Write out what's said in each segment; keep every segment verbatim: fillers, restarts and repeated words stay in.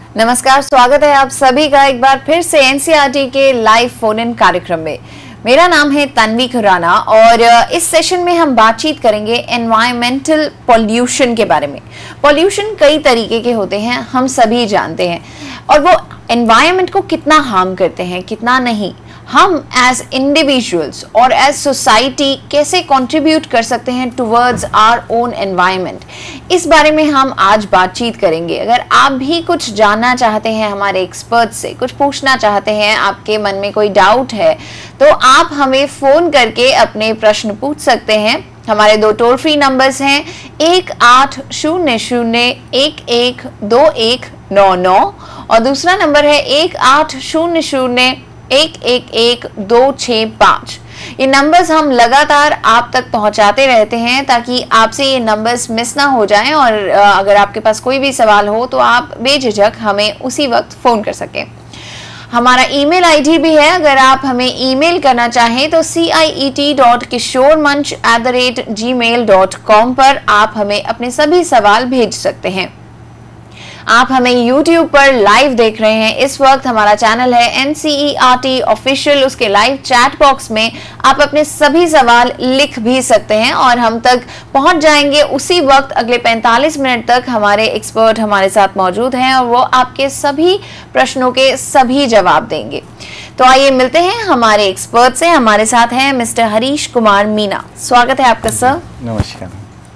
नमस्कार, स्वागत है आप सभी का एक बार फिर से एनसीईआरटी के लाइव फोन इन कार्यक्रम में। मेरा नाम है तन्वी खुराना और इस सेशन में हम बातचीत करेंगे एनवायरमेंटल पॉल्यूशन के बारे में। पॉल्यूशन कई तरीके के होते हैं, हम सभी जानते हैं, और वो एनवायरमेंट को कितना हार्म करते हैं, कितना नहीं। हम एज इंडिविजुअल्स और एज सोसाइटी कैसे कंट्रीब्यूट कर सकते हैं टुवर्ड्स आवर ओन एनवायरनमेंट, इस बारे में हम आज बातचीत करेंगे। अगर आप भी कुछ जानना चाहते हैं हमारे एक्सपर्ट से, कुछ पूछना चाहते हैं, आपके मन में कोई डाउट है, तो आप हमें फ़ोन करके अपने प्रश्न पूछ सकते हैं। हमारे दो टोल फ्री नंबर्स हैं, एक आठ शून्य शून्य एक एक दो एक नौ नौ और दूसरा नंबर है एक आठ शून्य शून्य एक एक एक दो छः पाँच। ये नंबर्स हम लगातार आप तक पहुंचाते रहते हैं ताकि आपसे ये नंबर्स मिस ना हो जाएं, और अगर आपके पास कोई भी सवाल हो तो आप बेझिझक हमें उसी वक्त फ़ोन कर सकें। हमारा ईमेल आईडी भी है, अगर आप हमें ईमेल करना चाहें तो सी आई E T dot Kishor Manch at the rate G mail dot com पर आप हमें अपने सभी सवाल भेज सकते हैं। आप हमें यूट्यूब पर लाइव देख रहे हैं इस वक्त। हमारा चैनल है एनसीईआरटी ऑफिशियल, उसके लाइव चैट बॉक्स में आप अपने सभी सवाल लिख भी सकते हैं और हम तक पहुंच जाएंगे उसी वक्त। अगले पैंतालीस मिनट तक हमारे एक्सपर्ट हमारे साथ मौजूद हैं और वो आपके सभी प्रश्नों के सभी जवाब देंगे। तो आइए मिलते हैं हमारे एक्सपर्ट से। हमारे साथ हैं मिस्टर हरीश कुमार मीना। स्वागत है आपका सर। नमस्कार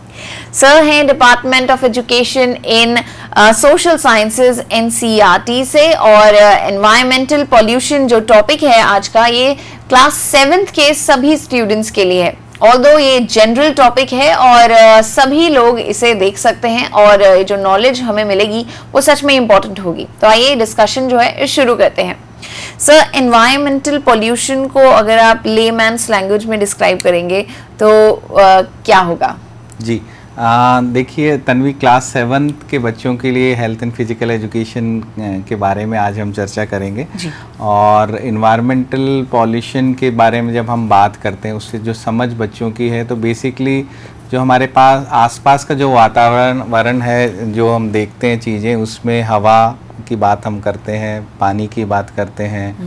सर हैं department of education in social sciences NCERT से, और एनवायरमेंटल uh, पॉल्यूशन जो टॉपिक है आज का, ये क्लास सेवेंथ के सभी स्टूडेंट्स के लिए है। ऑल्दो ये जनरल टॉपिक है और uh, सभी लोग इसे देख सकते हैं और uh, जो नॉलेज हमें मिलेगी वो सच में इम्पोर्टेंट होगी। तो आइए डिस्कशन जो है शुरू करते हैं। सर, एनवायरमेंटल पॉल्यूशन को अगर आप लेमैन्स लैंग्वेज में डिस्क्राइब करेंगे तो uh, क्या होगा? जी देखिए तन्वी, क्लास सेवन्थ के बच्चों के लिए हेल्थ एंड फिजिकल एजुकेशन के बारे में आज हम चर्चा करेंगे। जी। और इन्वायरमेंटल पॉल्यूशन के बारे में जब हम बात करते हैं, उससे जो समझ बच्चों की है, तो बेसिकली जो हमारे पास आसपास का जो वातावरण है, जो हम देखते हैं चीज़ें, उसमें हवा की बात हम करते हैं, पानी की बात करते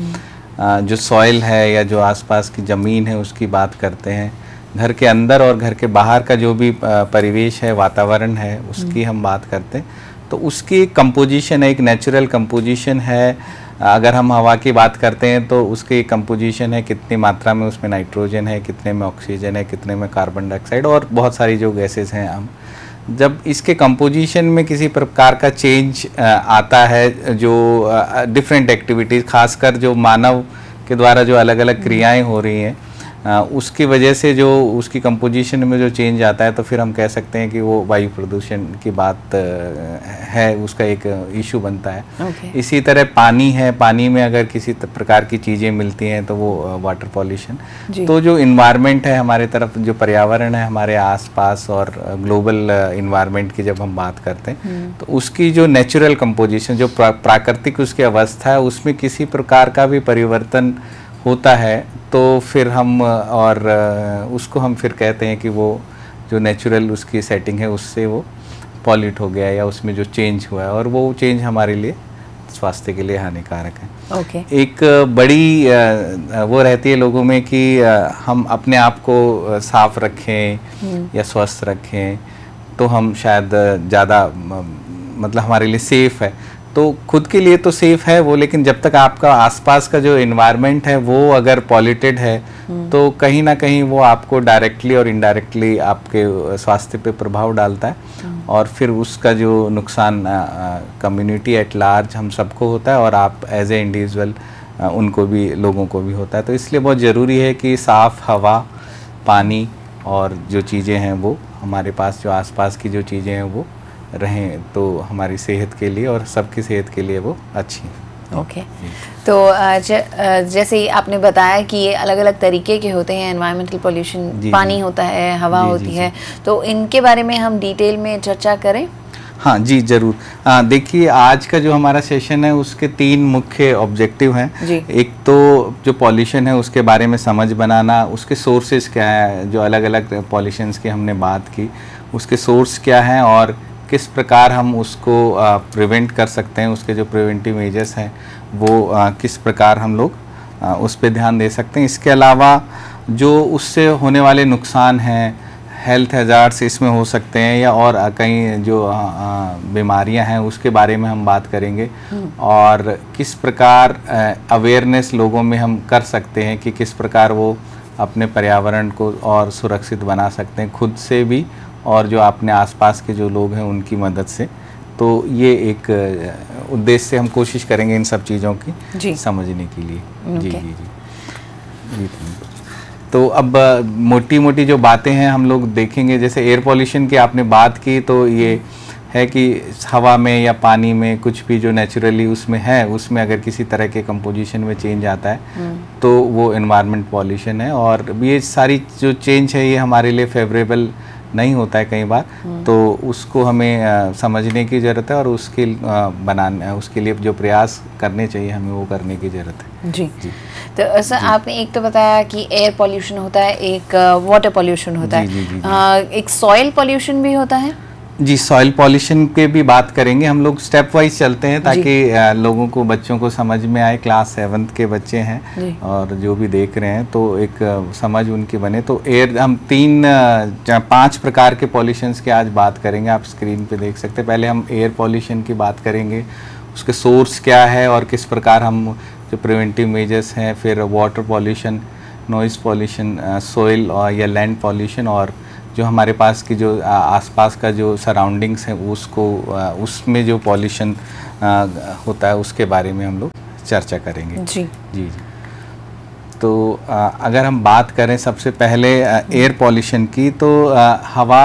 हैं, जो सॉइल है या जो आसपास की ज़मीन है उसकी बात करते हैं, घर के अंदर और घर के बाहर का जो भी परिवेश है, वातावरण है, उसकी हम बात करते हैं। तो उसकी एक कंपोजिशन है, एक नेचुरल कंपोजिशन है। अगर हम हवा की बात करते हैं तो उसकी कंपोजिशन है, कितनी मात्रा में उसमें नाइट्रोजन है, कितने में ऑक्सीजन है, कितने में कार्बन डाइऑक्साइड और बहुत सारी जो गैसेस हैं। हम जब इसके कंपोजिशन में किसी प्रकार का चेंज आता है, जो डिफरेंट एक्टिविटीज़, खासकर जो मानव के द्वारा जो अलग अलग क्रियाएँ हो रही हैं, उसकी वजह से जो उसकी कंपोजिशन में जो चेंज आता है, तो फिर हम कह सकते हैं कि वो वायु प्रदूषण की बात है, उसका एक इशू बनता है। okay. इसी तरह पानी है, पानी में अगर किसी प्रकार की चीज़ें मिलती हैं तो वो वाटर पॉल्यूशन। तो जो इन्वायरमेंट है हमारे तरफ, जो पर्यावरण है हमारे आसपास और ग्लोबल इन्वायरमेंट की जब हम बात करते हैं, तो उसकी जो नेचुरल कंपोजिशन, जो प्राकृतिक उसकी अवस्था है, उसमें किसी प्रकार का भी परिवर्तन होता है तो फिर हम और उसको हम फिर कहते हैं कि वो जो नेचुरल उसकी सेटिंग है उससे वो पॉल्यूट हो गया, या उसमें जो चेंज हुआ है, और वो चेंज हमारे लिए स्वास्थ्य के लिए हानिकारक है। okay. एक बड़ी वो रहती है लोगों में कि हम अपने आप को साफ रखें hmm. या स्वस्थ रखें, तो हम शायद ज़्यादा मतलब हमारे लिए सेफ़ है। तो खुद के लिए तो सेफ है वो, लेकिन जब तक आपका आसपास का जो एनवायरनमेंट है वो अगर पॉल्यूटेड है, तो कहीं ना कहीं वो आपको डायरेक्टली और इनडायरेक्टली आपके स्वास्थ्य पे प्रभाव डालता है, और फिर उसका जो नुकसान कम्युनिटी एट लार्ज हम सबको होता है, और आप एज ए इंडिविजुअल उनको भी, लोगों को भी होता है। तो इसलिए बहुत ज़रूरी है कि साफ़ हवा, पानी और जो चीज़ें हैं वो हमारे पास, जो आसपास की जो चीज़ें हैं वो रहें, तो हमारी सेहत के लिए और सबकी सेहत के लिए वो अच्छी है। Okay okay. तो ज, जैसे ही आपने बताया कि ये अलग अलग तरीके के होते हैं एनवायरमेंटल पॉल्यूशन, पानी जी, होता है, हवा जी, होती जी, है, तो इनके बारे में हम डिटेल में चर्चा करें। हाँ जी, ज़रूर। देखिए, आज का जो हमारा सेशन है उसके तीन मुख्य ऑब्जेक्टिव हैं। एक तो जो पॉल्यूशन है उसके बारे में समझ बनाना, उसके सोर्सेज क्या है, जो अलग अलग पॉल्यूशंस की हमने बात की, उसके सोर्स क्या हैं और किस प्रकार हम उसको प्रिवेंट कर सकते हैं, उसके जो प्रिवेंटिव मेजर्स हैं वो आ, किस प्रकार हम लोग आ, उस पर ध्यान दे सकते हैं। इसके अलावा जो उससे होने वाले नुकसान हैं, हेल्थ हैजार्ड्स इसमें हो सकते हैं या और कई जो बीमारियां हैं उसके बारे में हम बात करेंगे, और किस प्रकार अवेयरनेस लोगों में हम कर सकते हैं कि किस प्रकार वो अपने पर्यावरण को और सुरक्षित बना सकते हैं, खुद से भी और जो अपने आसपास के जो लोग हैं उनकी मदद से। तो ये एक उद्देश्य से हम कोशिश करेंगे इन सब चीज़ों की समझने के लिए। जी जी जी जी तो अब मोटी मोटी जो बातें हैं हम लोग देखेंगे। जैसे एयर पॉल्यूशन की आपने बात की, तो ये है कि हवा में या पानी में कुछ भी जो नेचुरली उसमें है, उसमें अगर किसी तरह के कंपोजिशन में चेंज आता है तो वो एनवायरनमेंट पॉल्यूशन है। और ये सारी जो चेंज है ये हमारे लिए फेवरेबल नहीं होता है कई बार, तो उसको हमें आ, समझने की ज़रूरत है और उसके आ, बनाने उसके लिए जो प्रयास करने चाहिए हमें वो करने की ज़रूरत है। जी जी तो सर आपने एक तो बताया कि एयर पॉल्यूशन होता है, एक वाटर पॉल्यूशन होता जी, है, जी, जी, जी. आ, एक सॉइल पॉल्यूशन भी होता है। जी, सॉइल पॉल्यूशन के भी बात करेंगे। हम लोग स्टेप वाइज चलते हैं ताकि आ, लोगों को, बच्चों को समझ में आए। क्लास सेवन्थ के बच्चे हैं और जो भी देख रहे हैं तो एक आ, समझ उनकी बने। तो एयर हम तीन आ, पांच प्रकार के पॉल्यूशंस की आज बात करेंगे, आप स्क्रीन पे देख सकते हैं। पहले हम एयर पॉल्यूशन की बात करेंगे, उसके सोर्स क्या है और किस प्रकार हम जो प्रिवेंटिव मेजर्स हैं, फिर water pollution, noise pollution, soil और या लैंड पॉल्यूशन, और जो हमारे पास की जो आसपास का जो सराउंडिंग्स हैं उसको उसमें जो पॉल्यूशन होता है उसके बारे में हम लोग चर्चा करेंगे। जी जी जी तो अगर हम बात करें सबसे पहले एयर पॉल्यूशन की, तो हवा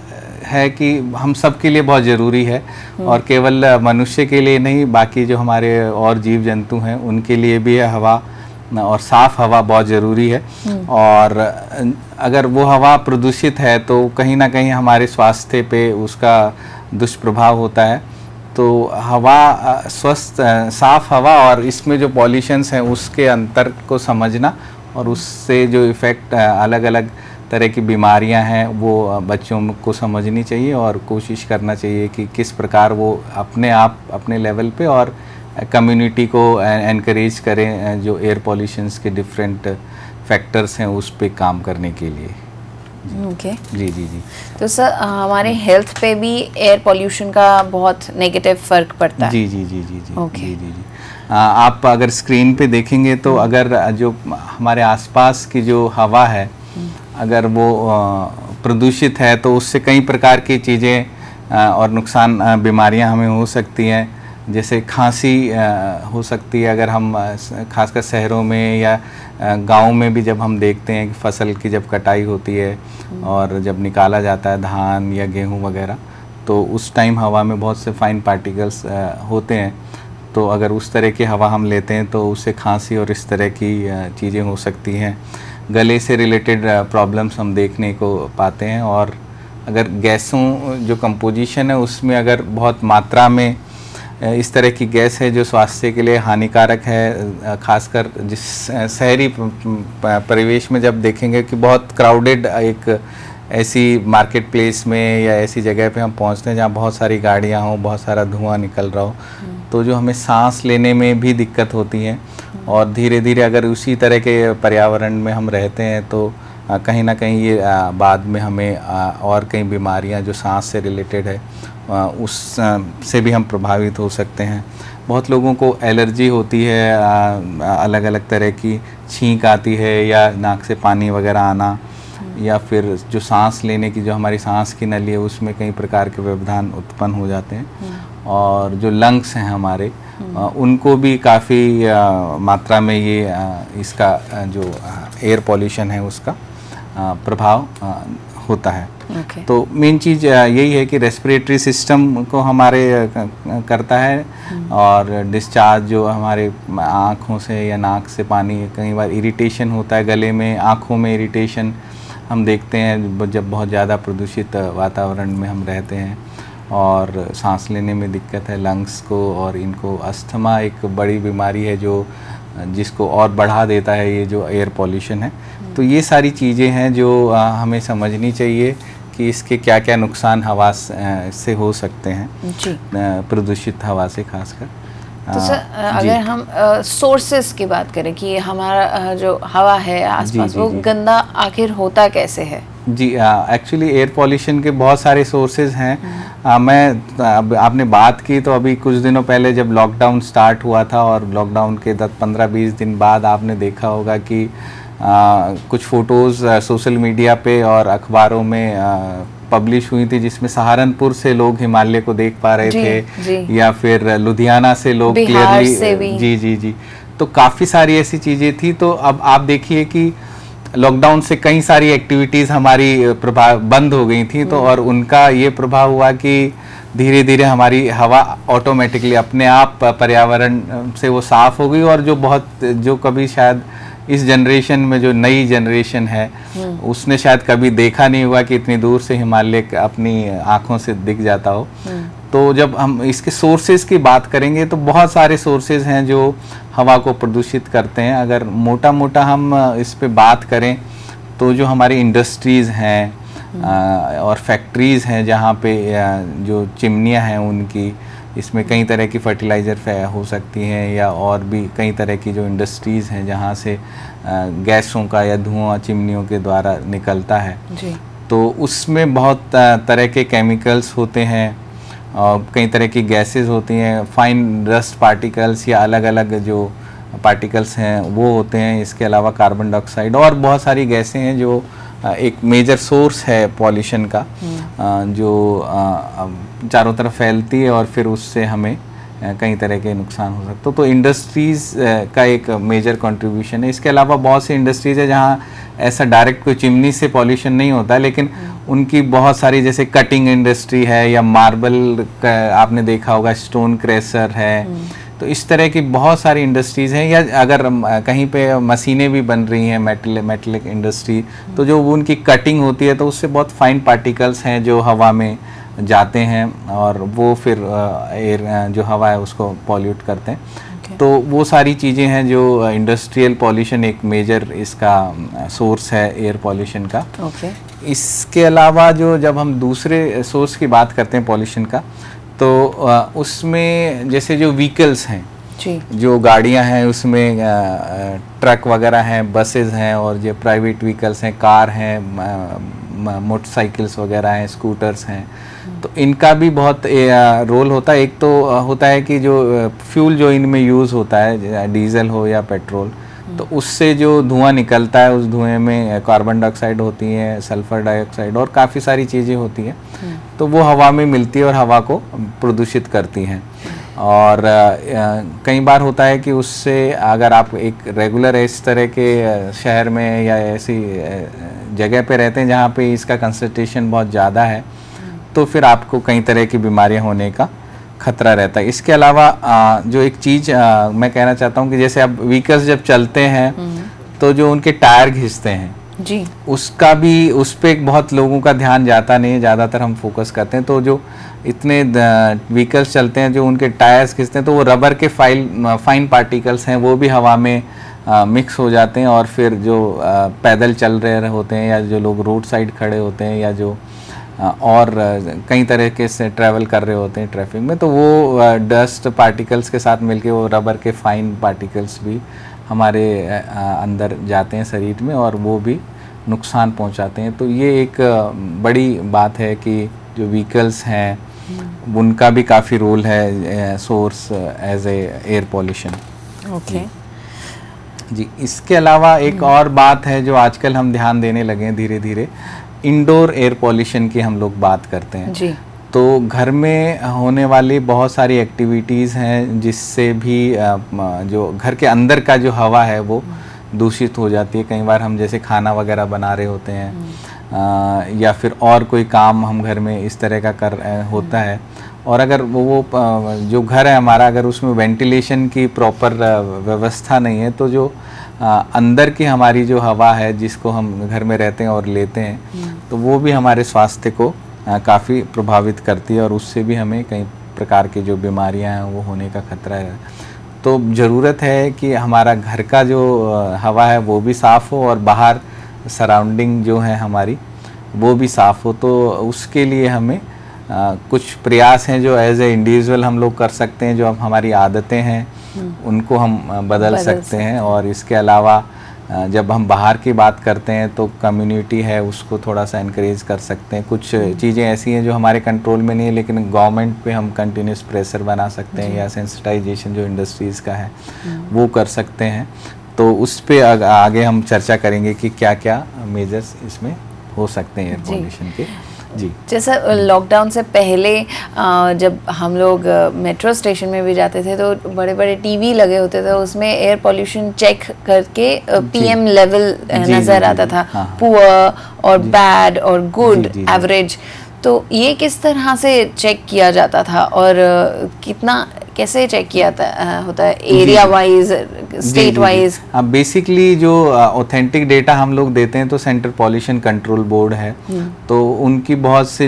है कि हम सब के लिए बहुत ज़रूरी है, और केवल मनुष्य के लिए नहीं, बाकी जो हमारे और जीव जंतु हैं उनके लिए भी है हवा, और साफ़ हवा बहुत ज़रूरी है। और अगर वो हवा प्रदूषित है तो कहीं ना कहीं हमारे स्वास्थ्य पे उसका दुष्प्रभाव होता है। तो हवा स्वस्थ साफ़ हवा और इसमें जो पॉल्यूशंस हैं उसके अंतर को समझना, और उससे जो इफ़ेक्ट अलग अलग तरह की बीमारियां हैं वो बच्चों को समझनी चाहिए, और कोशिश करना चाहिए कि किस प्रकार वो अपने आप अपने लेवल पे और कम्युनिटी को एनकरेज करें जो एयर पॉल्यूशंस के डिफरेंट फैक्टर्स हैं उस पे काम करने के लिए। Okay okay. जी जी जी तो सर हमारे हेल्थ पे भी एयर पॉल्यूशन का बहुत नेगेटिव फर्क पड़ता है। जी जी जी जी जी okay. जी जी जी आ, आप अगर स्क्रीन पे देखेंगे तो अगर जो हमारे आसपास की जो हवा है अगर वो प्रदूषित है तो उससे कई प्रकार की चीज़ें और नुकसान बीमारियां हमें हो सकती हैं। जैसे खांसी हो सकती है अगर हम खासकर शहरों में या गांव में भी जब हम देखते हैं कि फसल की जब कटाई होती है और जब निकाला जाता है धान या गेहूं वगैरह, तो उस टाइम हवा में बहुत से फाइन पार्टिकल्स होते हैं। तो अगर उस तरह की हवा हम लेते हैं तो उससे खांसी और इस तरह की चीज़ें हो सकती हैं। गले से रिलेटेड प्रॉब्लम्स हम देखने को पाते हैं। और अगर गैसों जो कंपोजिशन है उसमें अगर बहुत मात्रा में इस तरह की गैस है जो स्वास्थ्य के लिए हानिकारक है, खासकर जिस शहरी परिवेश में जब देखेंगे कि बहुत क्राउडेड एक ऐसी मार्केट प्लेस में या ऐसी जगह पे हम पहुंचते हैं जहाँ बहुत सारी गाड़ियाँ हों, बहुत सारा धुआं निकल रहा हो, तो जो हमें सांस लेने में भी दिक्कत होती है। और धीरे धीरे अगर उसी तरह के पर्यावरण में हम रहते हैं तो कहीं ना कहीं ये बाद में हमें और कई बीमारियां जो सांस से रिलेटेड है उस से भी हम प्रभावित हो सकते हैं। बहुत लोगों को एलर्जी होती है, अलग अलग तरह की छींक आती है या नाक से पानी वगैरह आना, या फिर जो सांस लेने की जो हमारी सांस की नली है उसमें कई प्रकार के व्यवधान उत्पन्न हो जाते हैं। और जो लंग्स हैं हमारे उनको भी काफ़ी मात्रा में ये इसका जो एयर पॉल्यूशन है उसका प्रभाव होता है। okay. तो मेन चीज़ यही है कि रेस्पिरेटरी सिस्टम को हमारे करता है, और डिस्चार्ज जो हमारे आँखों से या नाक से पानी, कई बार इरिटेशन होता है गले में, आँखों में इरिटेशन हम देखते हैं जब बहुत ज़्यादा प्रदूषित वातावरण में हम रहते हैं। और सांस लेने में दिक्कत है लंग्स को, और इनको अस्थमा एक बड़ी बीमारी है जो जिसको और बढ़ा देता है ये जो एयर पॉल्यूशन है। तो ये सारी चीज़ें हैं जो आ, हमें समझनी चाहिए कि कि इसके क्या क्या नुकसान हवा से हो सकते हैं जी। प्रदूषित हवा से खासकर। तो सर अगर हम सोर्सेस की बात करें कि हमारा जो हवा है आसपास वो गंदा आखिर होता कैसे है? जी, एक्चुअली एयर पॉल्यूशन के बहुत सारे सोर्सेज हैं। आ, मैं अब आपने बात की तो अभी कुछ दिनों पहले जब लॉकडाउन स्टार्ट हुआ था और लॉकडाउन के दस पंद्रह बीस दिन बाद आपने देखा होगा कि आ, कुछ फ़ोटोज़ सोशल मीडिया पे और अखबारों में आ, पब्लिश हुई थी जिसमें सहारनपुर से लोग हिमालय को देख पा रहे जी, थे जी। या फिर लुधियाना से लोग क्लियरली, जी जी जी तो काफ़ी सारी ऐसी चीज़ें थी। तो अब आप देखिए कि लॉकडाउन से कई सारी एक्टिविटीज़ हमारी प्रभाव बंद हो गई थी, तो और उनका ये प्रभाव हुआ कि धीरे धीरे हमारी हवा ऑटोमेटिकली अपने आप पर्यावरण से वो साफ़ हो गई। और जो बहुत जो कभी शायद इस जनरेशन में जो नई जनरेशन है उसने शायद कभी देखा नहीं हुआ कि इतनी दूर से हिमालय अपनी आँखों से दिख जाता हो। तो जब हम इसके सोर्सेज की बात करेंगे तो बहुत सारे सोर्सेज हैं जो हवा को प्रदूषित करते हैं। अगर मोटा मोटा हम इस पे बात करें तो जो हमारी इंडस्ट्रीज़ हैं और फैक्ट्रीज़ हैं जहाँ पे जो चिमनियाँ हैं उनकी, इसमें कई तरह की फर्टिलाइज़र हो सकती हैं या और भी कई तरह की जो इंडस्ट्रीज़ हैं जहाँ से गैसों का या धुआं चिमनियों के द्वारा निकलता है जी। तो उसमें बहुत तरह के केमिकल्स होते हैं और कई तरह की गैसेस होती हैं, फाइन डस्ट पार्टिकल्स या अलग अलग जो पार्टिकल्स हैं वो होते हैं। इसके अलावा कार्बन डाइऑक्साइड और बहुत सारी गैसें हैं जो एक मेजर सोर्स है पॉल्यूशन का, जो चारों तरफ फैलती है और फिर उससे हमें कई तरह के नुकसान हो सकते। तो इंडस्ट्रीज़ का एक मेजर कंट्रीब्यूशन है। इसके अलावा बहुत सी इंडस्ट्रीज़ है जहाँ ऐसा डायरेक्ट कोई चिमनी से पॉल्यूशन नहीं होता है, लेकिन उनकी बहुत सारी जैसे कटिंग इंडस्ट्री है या मार्बल का आपने देखा होगा, स्टोन क्रेशर है, तो इस तरह की बहुत सारी इंडस्ट्रीज़ हैं। या अगर कहीं पे मशीनें भी बन रही हैं मेटल मेटलिक इंडस्ट्री, तो जो वो उनकी कटिंग होती है तो उससे बहुत फाइन पार्टिकल्स हैं जो हवा में जाते हैं और वो फिर एयर जो हवा है उसको पॉल्यूट करते हैं। okay. तो वो सारी चीज़ें हैं जो इंडस्ट्रियल पॉल्यूशन एक मेजर इसका सोर्स है एयर पॉल्यूशन का। okay. इसके अलावा जो जब हम दूसरे सोर्स की बात करते हैं पॉल्यूशन का तो उसमें जैसे जो व्हीकल्स हैं जी। जो गाड़ियां हैं उसमें ट्रक वगैरह हैं, बसेस हैं और जो प्राइवेट व्हीकल्स हैं, कार हैं, मोटरसाइकिल्स वगैरह हैं, स्कूटर्स हैं, तो इनका भी बहुत रोल होता है। एक तो होता है कि जो फ्यूल जो इनमें यूज़ होता है, डीजल हो या पेट्रोल, तो उससे जो धुआं निकलता है उस धुएं में कार्बन डाइऑक्साइड होती है, सल्फर डाइऑक्साइड और काफ़ी सारी चीज़ें होती हैं, तो वो हवा में मिलती है और हवा को प्रदूषित करती हैं। और कई बार होता है कि उससे अगर आप एक रेगुलर इस तरह के शहर में या ऐसी जगह पे रहते हैं जहाँ पे इसका कंसंट्रेशन बहुत ज़्यादा है, तो फिर आपको कई तरह की बीमारियाँ होने का खतरा रहता है। इसके अलावा जो एक चीज़ मैं कहना चाहता हूँ कि जैसे अब व्हीकल्स जब चलते हैं तो जो उनके टायर घिसते हैं जी, उसका भी उस पर बहुत लोगों का ध्यान जाता नहीं है, ज़्यादातर हम फोकस करते हैं। तो जो इतने व्हीकल्स चलते हैं जो उनके टायर्स घिसते हैं तो वो रबर के फाइल फाइन पार्टिकल्स हैं वो भी हवा में आ, मिक्स हो जाते हैं और फिर जो आ, पैदल चल रहे होते हैं या जो लोग रोड साइड खड़े होते हैं या जो आ, और कई तरह के से ट्रैवल कर रहे होते हैं ट्रैफिक में, तो वो आ, डस्ट पार्टिकल्स के साथ मिलके वो रबर के फाइन पार्टिकल्स भी हमारे आ, अंदर जाते हैं शरीर में और वो भी नुकसान पहुंचाते हैं। तो ये एक बड़ी बात है कि जो व्हीकल्स हैं उनका भी काफ़ी रोल है source as a air pollution. Okay जी। इसके अलावा एक और बात है जो आजकल हम ध्यान देने लगे हैं धीरे धीरे, इंडोर एयर पॉल्यूशन की हम लोग बात करते हैं जी। तो घर में होने वाली बहुत सारी एक्टिविटीज़ हैं जिससे भी जो घर के अंदर का जो हवा है वो दूषित हो जाती है। कई बार हम जैसे खाना वगैरह बना रहे होते हैं आ, या फिर और कोई काम हम घर में इस तरह का कर होता है और अगर वो वो जो घर है हमारा अगर उसमें वेंटिलेशन की प्रॉपर व्यवस्था नहीं है तो जो आ, अंदर की हमारी जो हवा है जिसको हम घर में रहते हैं और लेते हैं तो वो भी हमारे स्वास्थ्य को काफ़ी प्रभावित करती है और उससे भी हमें कई प्रकार की जो बीमारियां हैं वो होने का खतरा है। तो ज़रूरत है कि हमारा घर का जो हवा है वो भी साफ़ हो और बाहर सराउंडिंग जो है हमारी वो भी साफ़ हो। तो उसके लिए हमें आ, कुछ प्रयास हैं जो एज ए इंडिविजुअल हम लोग कर सकते हैं, जो अब हमारी आदतें हैं उनको हम बदल, बदल सकते हैं। और इसके अलावा जब हम बाहर की बात करते हैं तो कम्युनिटी है उसको थोड़ा सा इनक्रेज कर सकते हैं। कुछ चीज़ें ऐसी हैं जो हमारे कंट्रोल में नहीं है, लेकिन गवर्नमेंट पे हम कंटिन्यूस प्रेशर बना सकते हैं, या सेंसिटाइजेशन जो इंडस्ट्रीज़ का है वो कर सकते हैं। तो उस पे आग, आगे हम चर्चा करेंगे कि क्या क्या मेजर्स इसमें हो सकते हैं एयर पॉल्यूशन के। जी, जैसा लॉकडाउन से पहले जब हम लोग मेट्रो स्टेशन में भी जाते थे तो बड़े बड़े टीवी लगे होते थे, उसमें एयर पॉल्यूशन चेक करके पीएम लेवल नज़र आता था, पुअर और बैड और गुड, एवरेज। तो ये किस तरह से चेक किया जाता था और कितना कैसे चेक किया होता है, एरिया वाइज, स्टेट वाइज? अब बेसिकली जो ऑथेंटिक डेटा हम लोग देते हैं तो सेंट्रल पॉल्यूशन कंट्रोल बोर्ड है, तो उनकी बहुत सी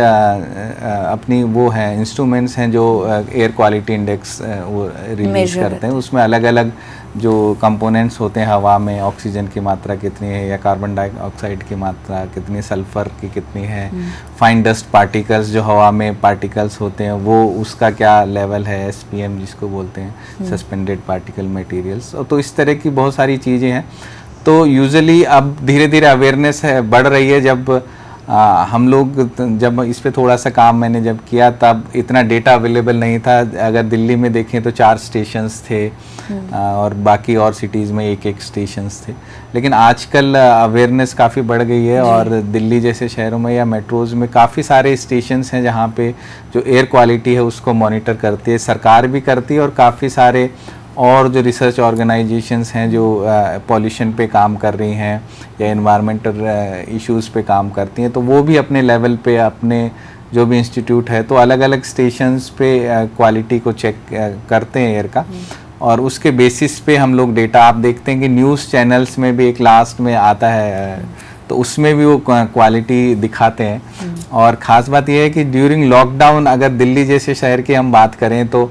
जगह अपनी वो है इंस्ट्रूमेंट्स हैं जो एयर क्वालिटी इंडेक्स वो रिलीज करते हैं। उसमें अलग अलग जो कंपोनेंट्स होते हैं हवा में, ऑक्सीजन की मात्रा कितनी है या कार्बन डाइऑक्साइड की मात्रा कितनी, सल्फर की कितनी है, फाइन डस्ट पार्टिकल्स जो हवा में पार्टिकल्स होते हैं वो उसका क्या लेवल है, एसपीएम जिसको बोलते हैं, सस्पेंडेड पार्टिकल मटेरियल्स। तो इस तरह की बहुत सारी चीज़ें हैं। तो यूजुअली अब धीरे धीरे अवेयरनेस है बढ़ रही है। जब आ, हम लोग जब इस पे थोड़ा सा काम मैंने जब किया तब इतना डेटा अवेलेबल नहीं था। अगर दिल्ली में देखें तो चार स्टेशंस थे आ, और बाकी और सिटीज़ में एक एक स्टेशंस थे। लेकिन आजकल अवेयरनेस काफ़ी बढ़ गई है और दिल्ली जैसे शहरों में या मेट्रोज़ में काफ़ी सारे स्टेशंस हैं जहाँ पे जो एयर क्वालिटी है उसको मॉनिटर करती है, सरकार भी करती है, और काफ़ी सारे और जो रिसर्च ऑर्गेनाइजेशंस हैं जो पॉल्यूशन पे काम कर रही हैं या इन्वायरमेंटल इश्यूज़ पे काम करती हैं, तो वो भी अपने लेवल पे अपने जो भी इंस्टीट्यूट है तो अलग अलग स्टेशंस पे क्वालिटी को चेक करते हैं एयर का, और उसके बेसिस पे हम लोग डेटा, आप देखते हैं कि न्यूज़ चैनल्स में भी एक लास्ट में आता है तो उसमें भी वो क्वालिटी दिखाते हैं। और ख़ास बात यह है कि ड्यूरिंग लॉकडाउन अगर दिल्ली जैसे शहर की हम बात करें तो